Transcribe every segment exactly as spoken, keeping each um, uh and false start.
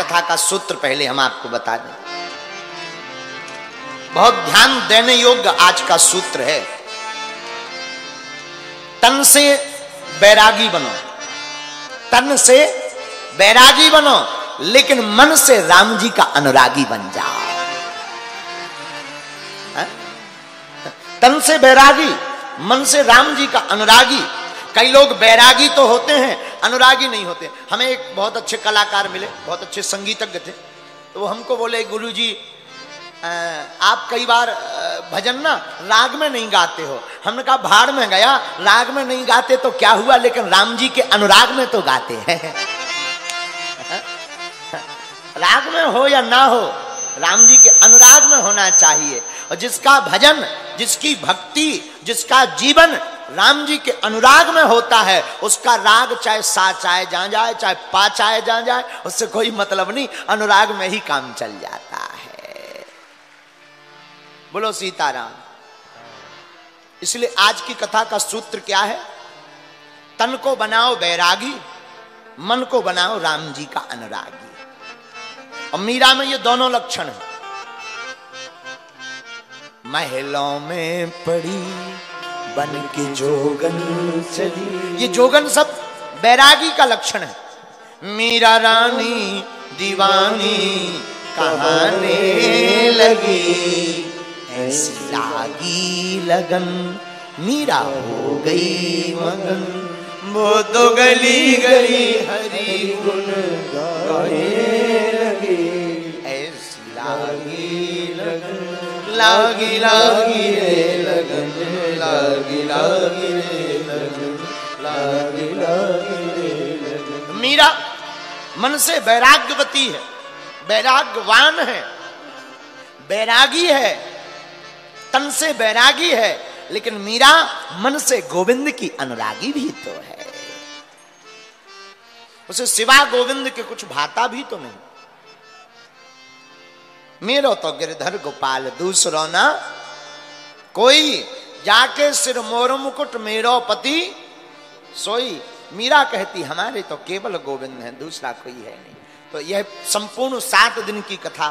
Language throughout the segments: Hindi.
कथा का सूत्र पहले हम आपको बता दें, बहुत ध्यान देने योग्य आज का सूत्र है। तन से बैरागी बनो, तन से बैरागी बनो, लेकिन मन से राम जी का अनुरागी बन जाओ। तन से बैरागी, मन से राम जी का अनुरागी। कई लोग बैरागी तो होते हैं, अनुरागी नहीं होते। हमें एक बहुत अच्छे कलाकार मिले, बहुत अच्छे संगीतज्ञ थे, तो वो हमको बोले, गुरुजी आप कई बार भजन ना राग में नहीं गाते हो। हमने कहा भाड़ में गया, राग में नहीं गाते तो क्या हुआ, लेकिन राम जी के अनुराग में तो गाते हैं। राग में हो या ना हो, राम जी के अनुराग में होना चाहिए। और जिसका भजन, जिसकी भक्ति, जिसका जीवन राम जी के अनुराग में होता है, उसका राग चाहे सा चाहे जा जाए, चाहे पा चाहे जा जाए, उससे कोई मतलब नहीं, अनुराग में ही काम चल जाता है। बोलो सीताराम। इसलिए आज की कथा का सूत्र क्या है? तन को बनाओ बैरागी, मन को बनाओ राम जी का अनुरागी। और मीरा में ये दोनों लक्षण है। महलों में पड़ी बन के जोगन चली, ये जोगन सब बैरागी का लक्षण है। मीरा रानी दीवानी कहाने लगी, ऐसी लागी लगन मीरा हो गई मगन, वो तो गली गली हरि गुण गाने लगी। ऐसी लागी लगन, लागी लागी रे लगन, लागी लागी रे लगन, लागी लागी रे लगन। मीरा मन से वैराग्यवती है, वैराग्यवान है, बैरागी है, तन से बैरागी है, लेकिन मीरा मन से गोविंद की अनुरागी भी तो है। उसे सिवा गोविंद के कुछ भाता भी तो नहीं। मेरो तो गिरधर गोपाल दूसरो ना कोई, जाके सिर मोर मुकुट मेरो पति सोई। मीरा कहती हमारे तो केवल गोविंद है, दूसरा कोई है नहीं। तो यह संपूर्ण सात दिन की कथा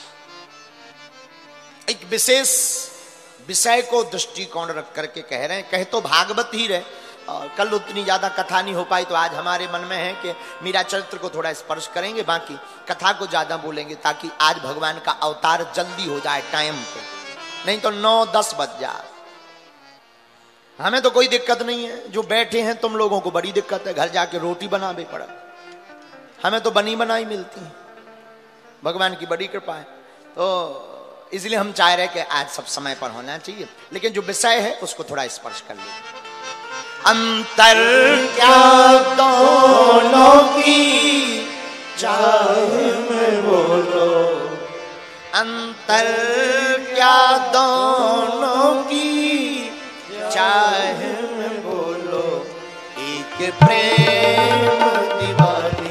एक विशेष विषय को दृष्टिकोण रख करके कह रहे हैं। कह तो भागवत ही रहे, और कल उतनी ज्यादा कथा नहीं हो पाई, तो आज हमारे मन में है कि मीरा चरित्र को थोड़ा स्पर्श करेंगे, बाकी कथा को ज्यादा बोलेंगे, ताकि आज भगवान का अवतार जल्दी हो जाए टाइम पे, नहीं तो नौ दस बज जाए। हमें तो कोई दिक्कत नहीं है, जो बैठे हैं तुम लोगों को बड़ी दिक्कत है, घर जाके रोटी बनावे पड़ा। हमें तो बनी बनाई मिलती है, भगवान की बड़ी कृपा है। तो इसलिए हम चाह रहे हैं कि आज सब समय पर होना चाहिए, लेकिन जो विषय है उसको थोड़ा स्पर्श कर लीजिए। अंतर क्या दोनों की चाहे में बोलो, अंतर क्या दोनों की चाहे में बोलो, एक प्रेम दीवानी,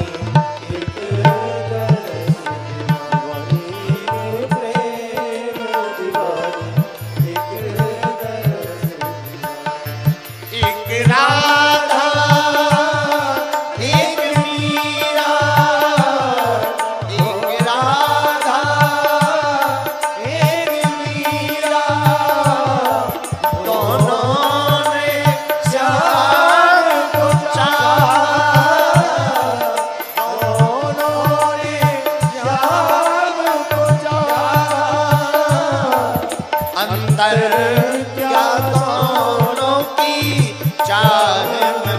अंतर क्या दोनों की चाह में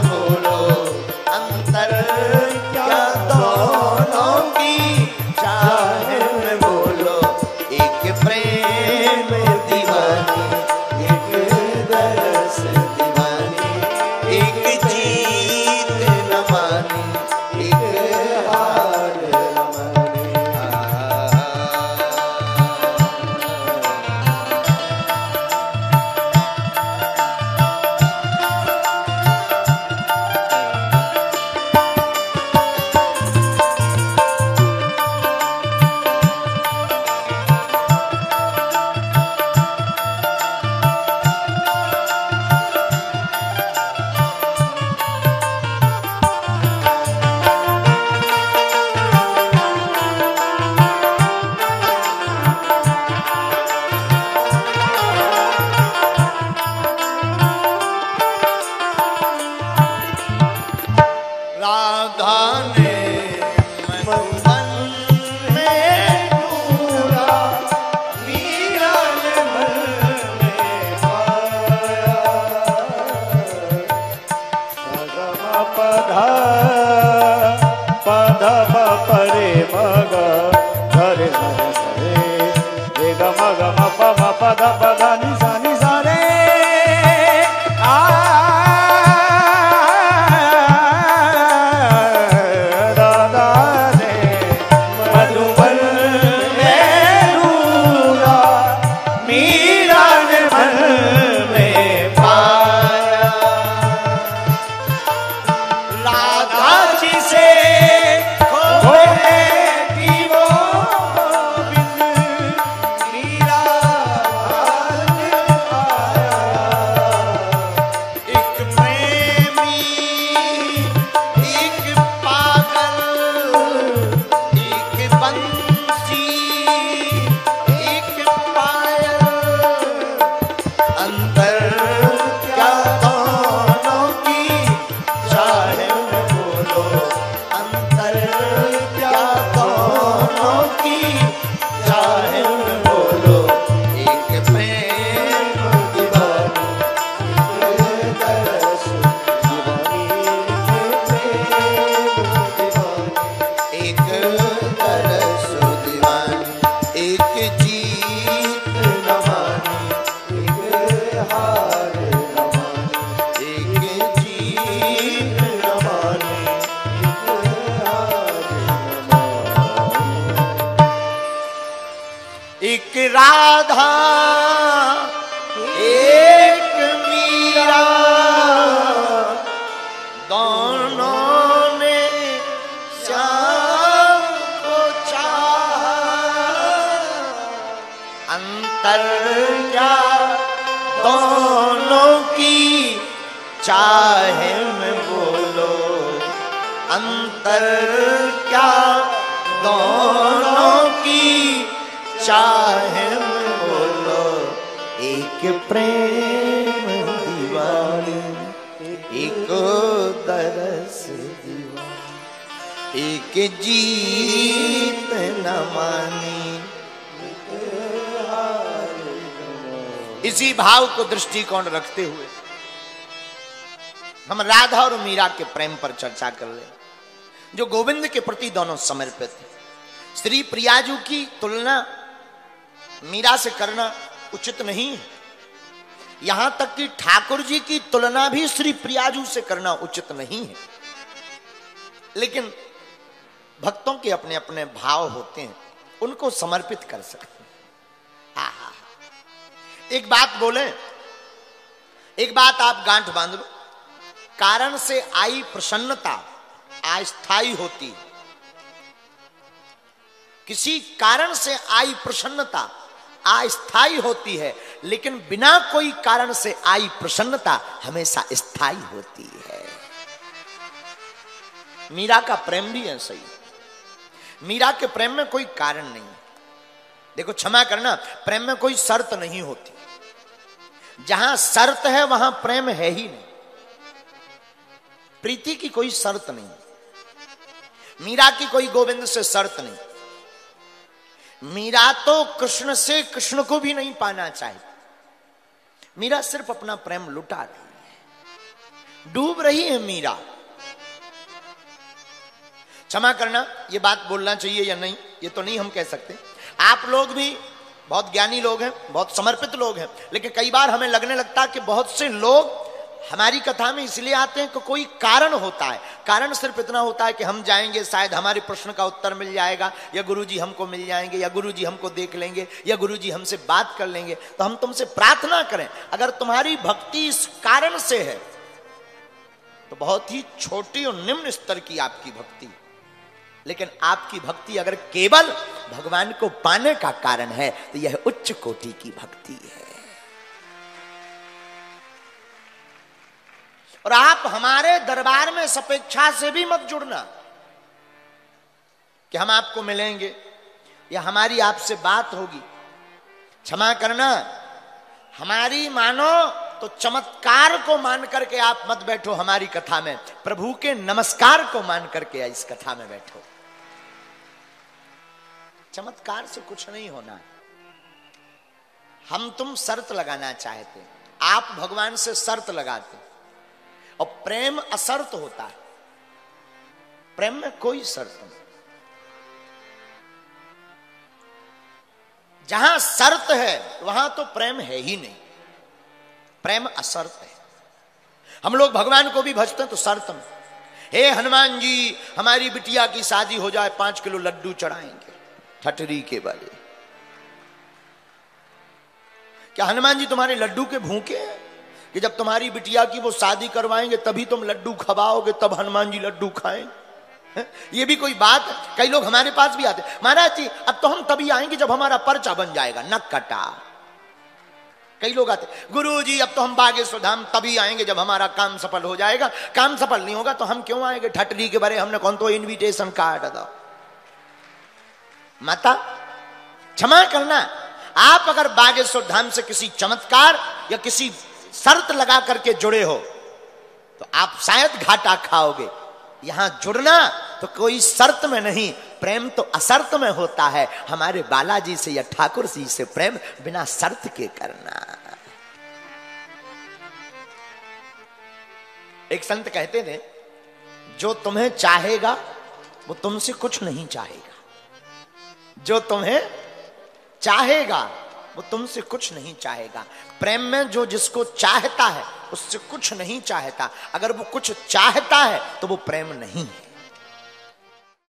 धा पध प परे मग धरे धरे रे ग म ग म प म प ध प ध नि सा नि सा रे आ दा दा रे मधुबन में नूरा मीरा ने मन में पाया राधा जी से खोए की वो बिन मीरा एक प्रेमी एक पागल एक बंसी एक पायल अंतर क्या दोनों की चाहे बोलो अंतर क्या दोनों की चाहे बोलो एक प्रेम दीवानी एक तरस एक तरस दीवानी एक जीत न मानी एक हार न मानी एक जीत न मानी एक हार न मानी एक राधा एक मीरा दोनों ने श्याम को चाहा अंतर क्या दोनों की चाहे में बोलो अंतर क्या दोनों की चाहे में बोलो एक प्रेम दीवानी एक तरस दीवानी एक जीत न मानी इसी भाव को दृष्टिकोण रखते हुए हम राधा और मीरा के प्रेम पर चर्चा कर रहे हैं जो गोविंद के प्रति दोनों समर्पित हैं। श्री प्रियाजू की तुलना मीरा से करना उचित नहीं है। यहां तक कि ठाकुर जी की तुलना भी श्री प्रियाजू से करना उचित नहीं है। लेकिन भक्तों के अपने अपने भाव होते हैं, उनको समर्पित कर सकते हैं। आहा, एक बात बोले, एक बात आप गांठ बांध लो, कारण से आई प्रसन्नता अस्थायी होती है। किसी कारण से आई प्रसन्नता अस्थायी होती है, लेकिन बिना कोई कारण से आई प्रसन्नता हमेशा स्थायी होती है। मीरा का प्रेम भी ऐसा ही। मीरा के प्रेम में कोई कारण नहीं है। देखो, क्षमा करना, प्रेम में कोई शर्त नहीं होती। जहां शर्त है वहां प्रेम है ही नहीं। प्रीति की कोई शर्त नहीं, मीरा की कोई गोविंद से शर्त नहीं। मीरा तो कृष्ण से कृष्ण को भी नहीं पाना चाहती। मीरा सिर्फ अपना प्रेम लुटा रही है, डूब रही है मीरा। क्षमा करना, ये बात बोलना चाहिए या नहीं ये तो नहीं हम कह सकते। आप लोग भी बहुत ज्ञानी लोग हैं, बहुत समर्पित लोग हैं, लेकिन कई बार हमें लगने लगता है कि बहुत से लोग हमारी कथा में इसलिए आते हैं कि कोई कारण होता है। कारण सिर्फ इतना होता है कि हम जाएंगे, शायद हमारे प्रश्न का उत्तर मिल जाएगा, या गुरुजी हमको मिल जाएंगे, या गुरुजी हमको देख लेंगे, या गुरुजी हमसे बात कर लेंगे। तो हम तुमसे प्रार्थना करें, अगर तुम्हारी भक्ति इस कारण से है तो बहुत ही छोटी और निम्न स्तर की आपकी भक्ति। लेकिन आपकी भक्ति अगर केवल भगवान को पाने का कारण है तो यह उच्च कोटि की भक्ति है। और आप हमारे दरबार में इस अपेक्षा से भी मत जुड़ना कि हम आपको मिलेंगे या हमारी आपसे बात होगी। क्षमा करना, हमारी मानो तो चमत्कार को मान करके आप मत बैठो हमारी कथा में, प्रभु के नमस्कार को मान करके इस कथा में बैठो। चमत्कार से कुछ नहीं होना। हम तुम शर्त लगाना चाहते, आप भगवान से शर्त लगाते, और प्रेम अशर्त होता है। प्रेम में कोई शर्त नहीं। जहां शर्त है वहां तो प्रेम है ही नहीं, प्रेम असर्त है। हम लोग भगवान को भी भजते हैं तो शर्त में, हे हनुमान जी हमारी बिटिया की शादी हो जाए, पांच किलो लड्डू चढ़ाएंगे ठटरी के वाले। क्या हनुमान जी तुम्हारे लड्डू के भूखे हैं कि जब तुम्हारी बिटिया की वो शादी करवाएंगे तभी तुम लड्डू खवाओगे, तब हनुमान जी लड्डू खाएंगे? ये भी कोई बात है? कई लोग हमारे पास भी आते, महाराज जी अब तो हम तभी आएंगे जब हमारा पर्चा बन जाएगा, न कटा। कई लोग आते, गुरु जी अब तो हम बागेश्वर धाम तभी आएंगे जब हमारा काम सफल हो जाएगा। काम सफल नहीं होगा तो हम क्यों आएंगे ठटरी के बारे, हमने कौन तो इनविटेशन कार्ड दो। माता क्षमा करना, आप अगर बागेश्वर धाम से किसी चमत्कार या किसी शर्त लगा करके जुड़े हो तो आप शायद घाटा खाओगे। यहां जुड़ना तो कोई शर्त में नहीं, प्रेम तो असर्त में होता है। हमारे बालाजी से या ठाकुर जी से प्रेम बिना शर्त के करना। एक संत कहते थे, जो तुम्हें चाहेगा वो तुमसे कुछ नहीं चाहेगा, जो तुम्हें चाहेगा वो तुमसे कुछ नहीं चाहेगा। प्रेम में जो जिसको चाहता है उससे कुछ नहीं चाहता, अगर वो कुछ चाहता है तो वो प्रेम नहीं है।